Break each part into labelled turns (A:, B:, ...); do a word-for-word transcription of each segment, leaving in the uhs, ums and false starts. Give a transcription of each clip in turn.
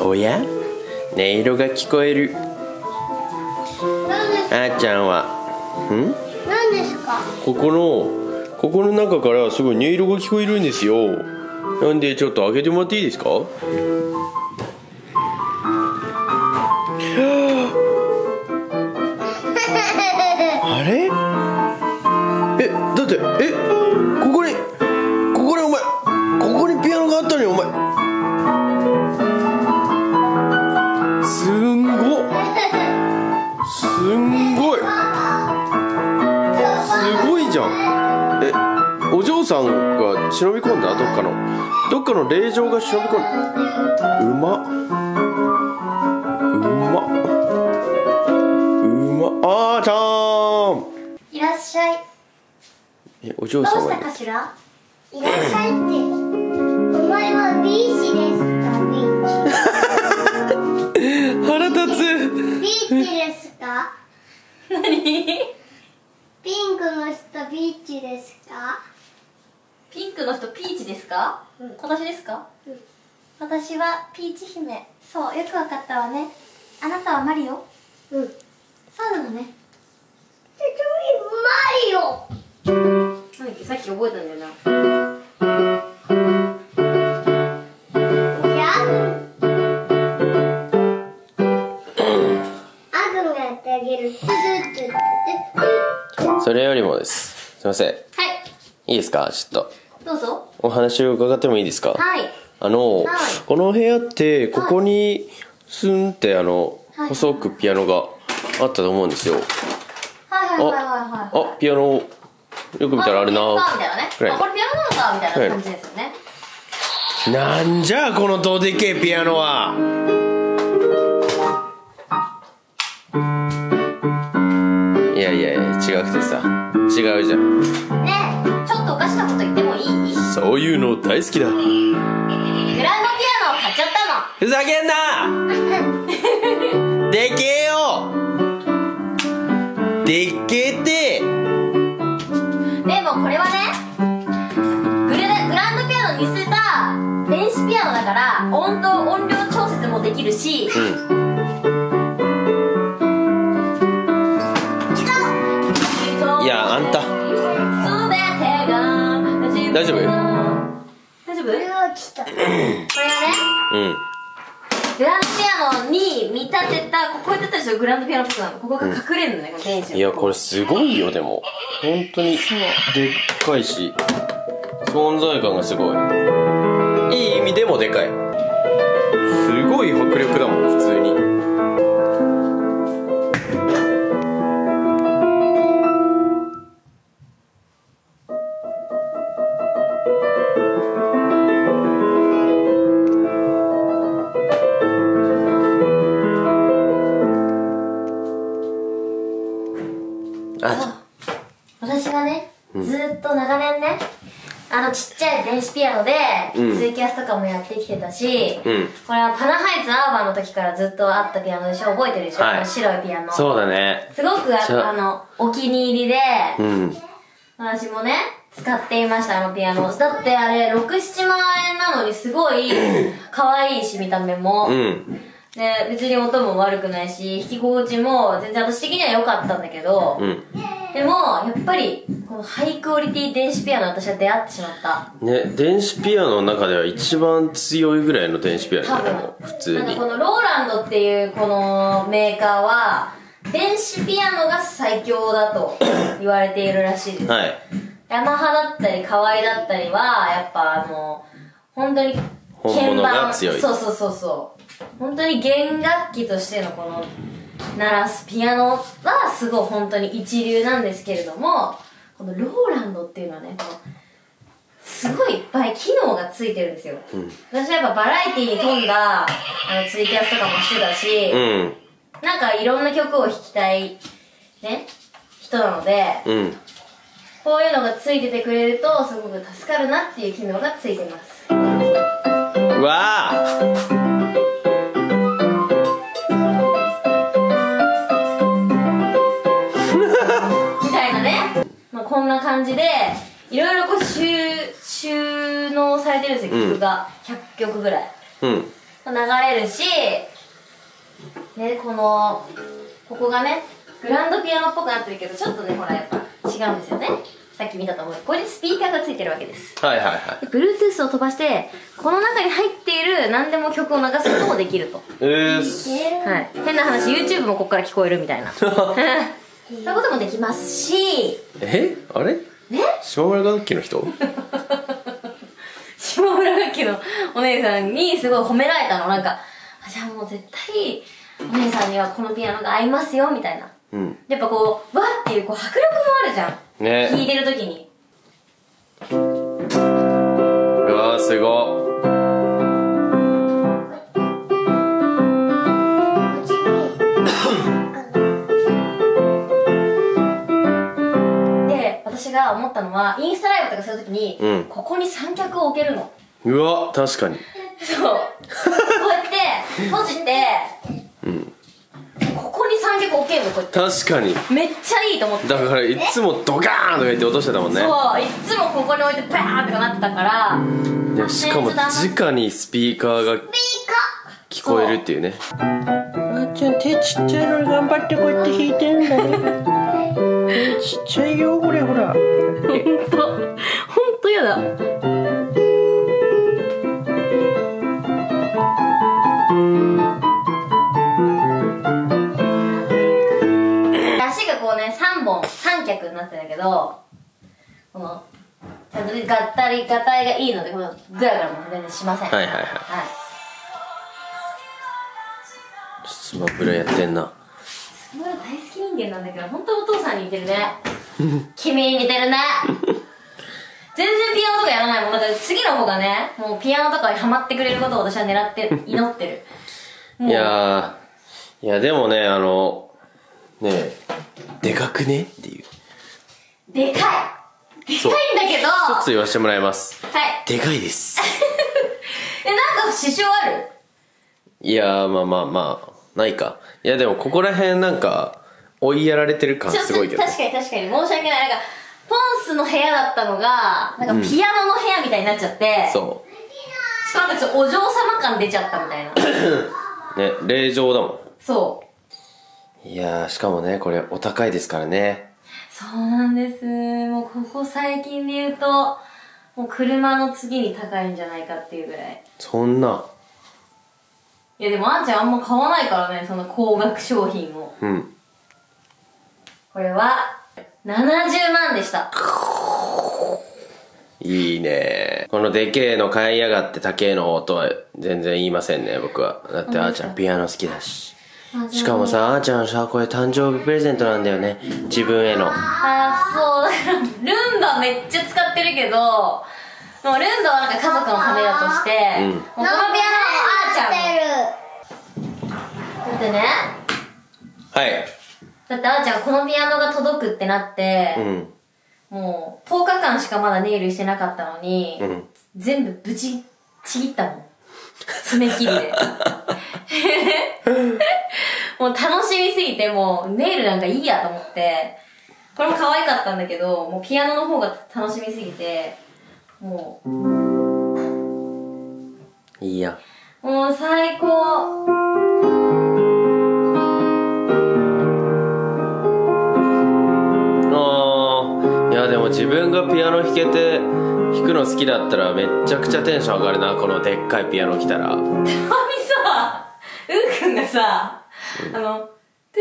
A: おや、音色が聞こえる。あーちゃんはん
B: 何ですか？
A: ここのここの中からすごい音色が聞こえるんですよ。なんでちょっと開けてもらっていいですか？あれ？え、だってえここにここにお前ここにピアノがあったのよお前。すんごすんごいすごいじゃん。え、お嬢さんが忍び込んだ？どっかのどっかの霊場が忍び込んだ。うまうまうま。あーちゃーん、
B: いらっしゃい。
A: え、お嬢
B: どうし
A: さんは
B: たかしら？いらっしゃいって。お前はビーチですか？ビーチ。
A: 腹立つ。
B: ビーチですか？
C: 何？
B: ピンクの人ビーチですか？
C: ピンクの人ピーチですか？
B: うん、
C: 私ですか？
B: うん、
C: 私はピーチ姫。そう、よくわかったわね。あなたはマリオ？
B: うん。
C: そうなのね。
B: マリオ。
C: なんだっけ、さっき覚えたんだよな。
B: アグンがやってあげる。
A: それよりもです、すいません、
C: はい。
A: いいですか？ちょっと
C: どうぞ。
A: お話を伺ってもいいですか？
C: はい。
A: あの、
C: はい
A: この部屋ってここにスンってあの、
C: はい
A: 細くピアノがあったと思うんですよ。
C: はいはいはいはいはい。
A: あ、ピアノよく見たらあるな
C: あ、みたいなね。
A: くらい
C: あ、これピアノなのかみたいな感じですよね。
A: なんじゃこのどでけえピアノは。いやいやいや、違くてさ、違うじゃん。
C: ねえ、ちょっとおかしなこと言ってもいい？
A: そういうの大好きだ。
C: グランドピアノを買っちゃった
A: ふざけんなでけえよ、でっけえって
C: の。でもこれはね、グラグランドピアノに似せた電子ピアノだから音と音量調節もできるし、
A: うん。いや、あんた大丈夫？
C: 大丈夫？
B: これは来た。
C: これはね、
A: うん
C: グランドピアノに見立てた、ここに立ったでしょ、グランドピアノっぽくなるの。ここが隠れるのね、この電子の。
A: いや、これすごいよ。でも本当にでっかいし存在感がすごい。いい意味でもでかい。すごい迫力だもん、普通に。あ、
C: 私がね、ずーっと長年ね、あのちっちゃい電子ピアノで
A: うん
C: ツイキャスとかもやってきてたし、
A: うん
C: これはパナハイツアーバンの時からずっとあったピアノでしょ。覚えてるでしょ、
A: はい
C: この白いピアノ。
A: そうだね。
C: すごく
A: そう
C: ああのお気に入りで、
A: うん
C: 私もね使っていました、あのピアノ。だってあれろく、ななまん円なのにすごい可愛いし、見た目も。
A: うん
C: で、別に音も悪くないし、弾き心地も全然私的には良かったんだけど、
A: うん
C: でも、やっぱり、このハイクオリティ電子ピアノ私は出会ってしまった。
A: ね、電子ピアノの中では一番強いぐらいの電子ピアノだもん、普通に。
C: なんかこのローランドっていうこのメーカーは、電子ピアノが最強だと言われているらしいです。
A: はい
C: ヤマハだったり、河合だったりは、やっぱあの、本当に
A: 本物が強い。
C: そうそうそうそう。本当に弦楽器としてのこの、鳴らすピアノはすごい本当に一流なんですけれども、このローランドっていうのはね、このすごいいっぱい機能がついてるんですよ。
A: うん、
C: 私はやっぱバラエティに富んだあのツイキャスとかもしてたし、
A: うん、
C: なんかいろんな曲を弾きたい、ね、人なので、
A: うん。
C: こういうのがついててくれるとすごく助かるなっていう機能がついてます。
A: うわー
C: みたいなね、まあ、こんな感じでいろいろこう収、収納されてるんですよ、曲がひゃっきょくぐらい。
A: うん
C: 流れるし、でこのここがねグランドピアノっぽくなってるけど、ちょっとねほらやっぱ違うんですよね。さっき見たと思う。これでスピーカーがついてるわけです。
A: はいはいはい。
C: で Bluetooth を飛ばしてこの中に入っている何でも曲を流すこともできると。
A: えー、
C: はい、変な話 YouTube もここから聞こえるみたいなそういうこともできますし、
A: えあれ
C: ね、
A: 島村楽器の人
C: 島村楽器のお姉さんにすごい褒められたの。なんかじゃあもう絶対お姉さんにはこのピアノが合いますよみたいな。
A: うん。
C: やっぱこうわっていうこう迫力もあるじゃん
A: ね。
C: 弾いてる時に。
A: うわーすごっ。
C: で私が思ったのはインスタライブとかする時に、
A: うん、
C: ここに三脚を置けるの。
A: うわ確かに。
C: そうこうやって閉じて、うん、ここに三脚置けるの。こうやって
A: 確かに
C: めっちゃいいと思って。
A: だからいつもドカーンとか言って落としてたもんね。
C: そういつもここに置いてパーンとかなってたから。
A: いやしかも直にスピーカーが聞こえるっていうね。あーちゃん手ちっちゃいのに頑張ってこうやって弾いてるんだね手ちっちゃいよこれほら。ほん
C: とほんとやだ。足がこうねさんぼん三脚になってるんだけど、このちゃんとね合体合体がいいのでこのグラグラも全然しません。
A: はいはいはい、はい、スマブラやってんな。
C: スマブラ大好き人間なんだけど、本当お父さんに似てるね君に似てるね全然ピアノとかやらないもん。だから次の方がねもうピアノとかにハマってくれることを私は狙って祈ってる
A: いやーいやでもねあのねえでかくねっていう。
C: でかいでかいんだけど
A: 一つ言わせてもらいます。
C: はい
A: でかいです
C: えなんか支障ある？
A: いやーまあまあまあないか。いやでもここら辺なんか追いやられてる感すごいけど。
C: 確かに確かに申し訳ない。なんかポンスの部屋だったのがなんかピアノの部屋みたいになっちゃって、うん、そうしかもなんかちょっとお嬢様感出ちゃったみたいな
A: ね令嬢だもん。
C: そう
A: いやーしかもねこれお高いですからね。
C: そうなんです。もうここ最近で言うともう車の次に高いんじゃないかっていうぐらい。
A: そんな。
C: いやでもあんちゃんあんま買わないからねその高額商品を。うん。これはななじゅうまんでした。
A: いいね。このでけえの買いやがって高えのとは全然言いませんね僕は。だってあーちゃんピアノ好きだし。しかもさあーちゃんさこれ誕生日プレゼントなんだよね自分への。
C: ああそうルンバめっちゃ使ってるけどもうルンバはなんか家族のためだとして、うん、もうこのピアノはあーちゃんだってね。
A: はい
C: だってあーちゃんこのピアノが届くってなって、うん、もうとおかかんしかまだネイルしてなかったのに、うん、全部ぶちちぎったもん爪切りでもう楽しみすぎてもうネイルなんかいいやと思って。これも可愛かったんだけどもうピアノの方が楽しみすぎても
A: ういいや
C: もう最高。
A: あーいやでも自分がピアノ弾けて弾くの好きだったらめっちゃくちゃテンション上がるなこのでっかいピアノ来たら。たまに
C: さうーくんがさ、うん、あのトゥートゥート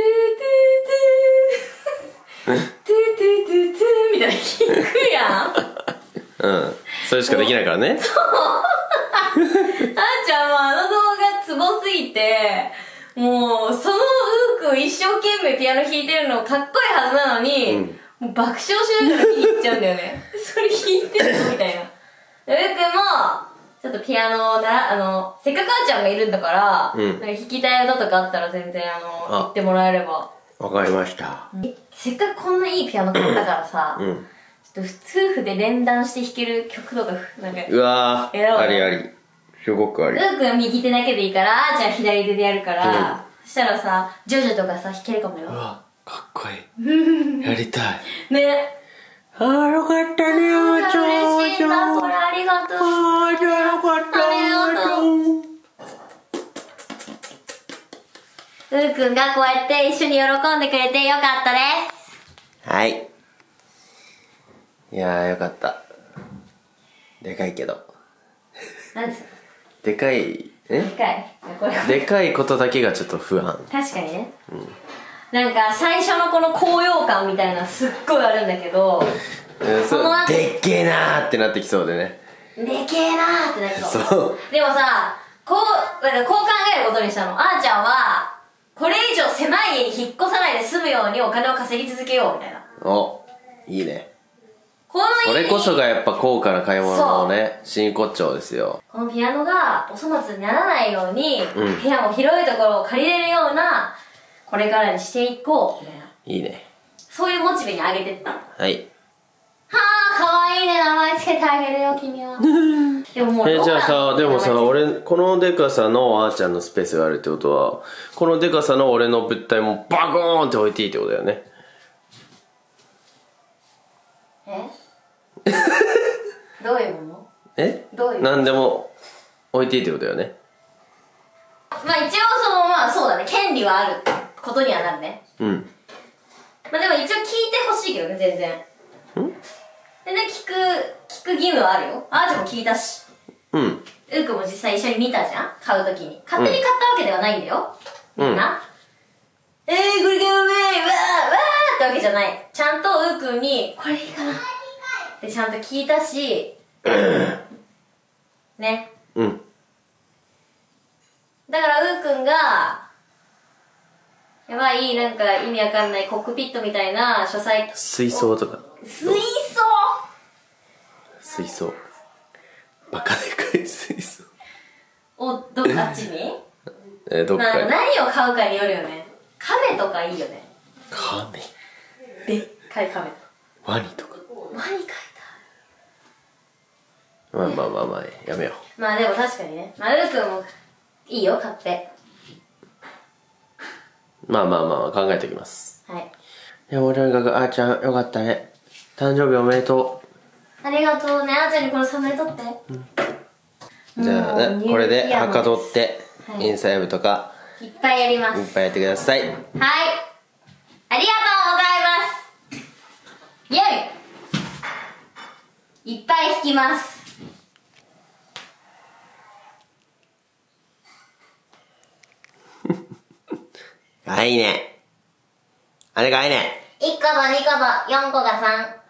C: ゥートゥートゥートゥーみたいな弾くやん
A: うんそれしかできないからね。そう
C: あーちゃんもあの動画ツボすぎてもうそのうーくん一生懸命ピアノ弾いてるのかっこいいはずなのに、うん、もう爆笑しながら見に行っちゃうんだよねそれ弾いてるのみたいな。うーくんもちょっとピアノをなあのせっかくあーちゃんがいるんだから、うん、なんか弾きたい歌とかあったら全然あの言ってもらえれば。
A: わかりました。
C: せっかくこんないいピアノ買ったからさ、うん、ちょっと夫婦で連弾して弾ける曲とかなんか
A: うわーありありすごくあり。
C: うーくんは右手だけでいいからあーちゃん左手でやるから、うん、そしたらさジョジョとかさ弾けるかもよ。う
A: わかっこいいやりたい
C: ね。
A: あーよかったねあーちゃん。
C: 嬉しいんだこれありがとう。
A: あーじゃあよかったあ
C: りがとう。 うーくんがこうやって一緒に喜んでくれてよかったです。
A: はい。いやーよかった。でかいけど。
C: 何ですか？
A: でかい、え
C: でかい。これ
A: でかいことだけがちょっと不安。
C: 確かにね。うん。なんか最初のこの高揚感みたいなすっごいあるんだけど、
A: うん、そうでっけえなーってなってきそうでね。
C: でけえなーってなりそう。
A: そう。
C: でもさ、こう、なんかこう考えることにしたの。あーちゃんは、これ以上狭い家に引っ越さないで済むようにお金を稼ぎ続けようみたいな。
A: お、いいね。
C: この
A: それこそがやっぱ高価な買い物のね、真骨頂ですよ。
C: このピアノがお粗末にならないように、
A: うん、
C: 部屋も広いところを借りれるような、これからにしていこうみたいな。
A: いいね。
C: そういうモチベに上げてった。
A: はい。
C: はあ、かわいいね、名前つけてあげるよ、君は。でももう、
A: え、じゃあさ、でもさ、俺、このデカさのあーちゃんのスペースがあるってことは、このデカさの俺の物体もバコーンって置いていいってことだよね。
C: えどういうもの？
A: え
C: どういう
A: なんでも置いていいってことだよね。
C: まあ一応その、まあそうだね、権利はあることにはなるね。
A: うん。
C: まあでも一応聞いてほしいけどね、全然。ん全然聞く、聞く義務はあるよ。あーちゃんも聞いたし。
A: うん。
C: うーくんも実際一緒に見たじゃん、買うときに。勝手に買ったわけではないんだよ。みんな。えー、これがうめえ、わー、わーってわけじゃない。ちゃんとうーくんに、これいいかなってちゃんと聞いたし、ね。
A: うん。
C: だからうーくんが、やばい、なんか意味わかんないコックピットみたいな書斎。
A: 水槽とか。
C: 水槽
A: 水槽。バカでかい水槽。
C: を、どっかあっちに
A: えー、どっかに。
C: 何を買うかによるよね。亀とかいいよね。
A: 亀。
C: でっかい亀。
A: ワニとか。
C: ワニ飼いたい。
A: まあまあまあまあ、やめよ
C: う。まあでも確かにね。まあ、うーくんもいいよ、買って。
A: まあまあまあ、考えておきます。
C: はい。
A: いや、もうとにかく、あーちゃん、よかったね。誕生日おめでと
C: う。ありがとうね。あーちゃんにこのサムネ撮って。
A: うん、じゃあね、これではかどって、はい、インスタライブとか、
C: いっぱいやります。
A: いっぱいやってください。はい。
C: ありがとうございます。イェイいっぱい弾きます。
A: かわいいね。あれかわいいね。
B: いっことにことよんこがさん。